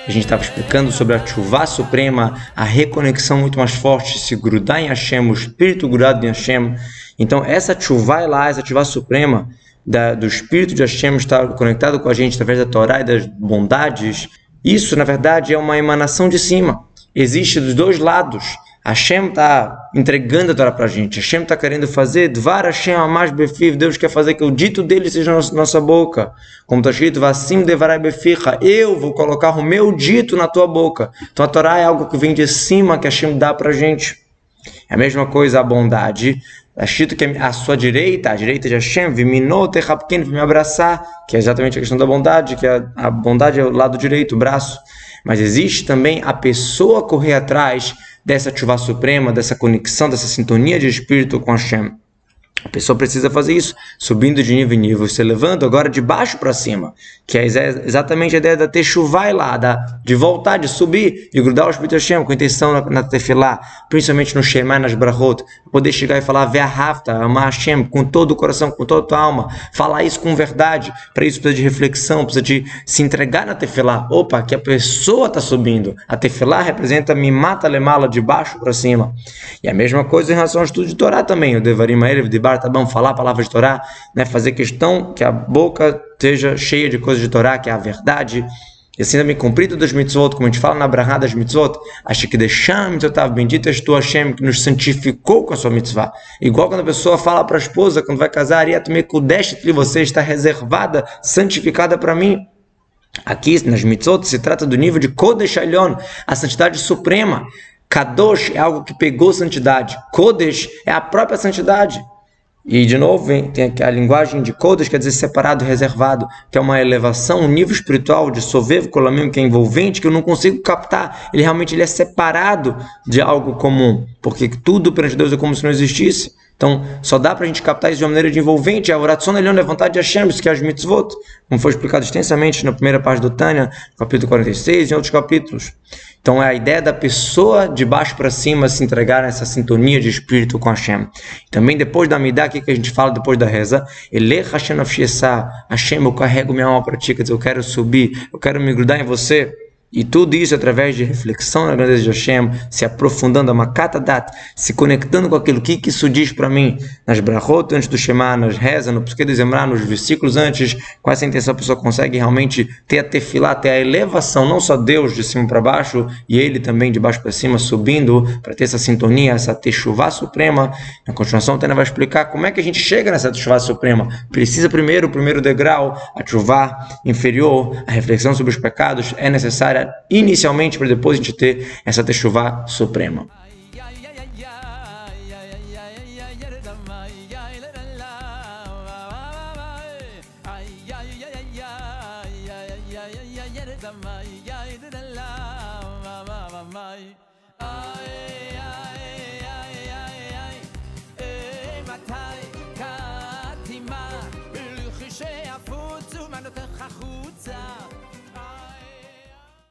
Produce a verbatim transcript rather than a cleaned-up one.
a gente estava explicando sobre a Tchuvá suprema, a reconexão muito mais forte, se grudar em Hashem, o espírito grudado em Hashem. Então essa Tchuvá é lá, essa Tchuvá suprema da, do espírito de Hashem estar conectado com a gente através da Torá e das bondades. Isso, na verdade, é uma emanação de cima. Existe dos dois lados. Hashem está entregando a Torá para a gente. Hashem está querendo fazer Dvar Hashem Amash Befiv. Deus quer fazer que o dito dele seja na nossa boca. Como está escrito, Vassim Devarai Beficha. Eu vou colocar o meu dito na tua boca. Então a Torá é algo que vem de cima, que Hashem dá para a gente. É a mesma coisa a bondade. Está escrito que a sua direita, a direita de Hashem, Viminou Techapkin, me abraçar, que é exatamente a questão da bondade, que a, a bondade é o lado direito, o braço. Mas existe também a pessoa correr atrás dessa Tchuvá suprema, dessa conexão, dessa sintonia de espírito com Hashem. A pessoa precisa fazer isso, subindo de nível em nível, se elevando agora de baixo para cima, que é exatamente a ideia da Teshuvá lá, da, de voltar, de subir, de grudar o Espírito Hashem, com intenção na, na Tefilá, principalmente no Shema e nas Brahot, poder chegar e falar Ve'ahavta, amar Hashem, com todo o coração, com toda a tua alma, falar isso com verdade. Para isso precisa de reflexão, precisa de se entregar na Tefilá. Opa, que a pessoa está subindo. A Tefilá representa Mimata Lemala, de baixo para cima. E a mesma coisa em relação ao estudo de Torá também, o Devarim Ha'erev de Bar, tá bom, falar a palavra de Torá, né, fazer questão que a boca esteja cheia de coisas de Torá, que é a verdade, e assim também cumprido das mitzvot, como a gente fala na Brahá das mitzvot, acha que deixar mitzvotav, bendito és tu Hashem, que nos santificou com a sua mitzvah. Igual quando a pessoa fala para a esposa, quando vai casar, Ariat Mekudesh, você está reservada, santificada para mim. Aqui nas mitzvot se trata do nível de Kodesh Elyon, a santidade suprema. Kadosh é algo que pegou santidade, Kodesh é a própria santidade. E, de novo, vem, tem aqui a linguagem de Kodesh, quer dizer separado, reservado, que é uma elevação, um nível espiritual de Sovev Kolamim, que é envolvente, que eu não consigo captar. Ele realmente ele é separado de algo comum, porque tudo perante Deus é como se não existisse. Então, só dá para a gente captar isso de uma maneira de envolvente. A oração é a vontade de Hashem, isso que é as mitzvot, como foi explicado extensamente na primeira parte do Tânia, capítulo quarenta e seis e em outros capítulos. Então, é a ideia da pessoa de baixo para cima se entregar nessa sintonia de espírito com Hashem. Também depois da Amidah, aqui que a gente fala depois da reza, Ele Hashem Nafshesa, Hashem, eu carrego minha alma para ti, quer dizer, eu quero subir, eu quero me grudar em você. E tudo isso através de reflexão na grandeza de Hashem, se aprofundando a Makata Dat, se conectando com aquilo que isso diz para mim, nas Brachot antes do Shema, nas rezas, no Pesquei de Zemrá, nos versículos antes, com essa intenção a pessoa consegue realmente ter a tefilá, ter a elevação, não só Deus de cima para baixo, e Ele também de baixo para cima, subindo, para ter essa sintonia, essa techuvá suprema. Na continuação, o Tânia vai explicar como é que a gente chega nessa techuvá suprema. Precisa primeiro, o primeiro degrau, a techuvá inferior, a reflexão sobre os pecados, é necessária inicialmente para depois a gente ter essa techuvá suprema. Ay, ay, ay.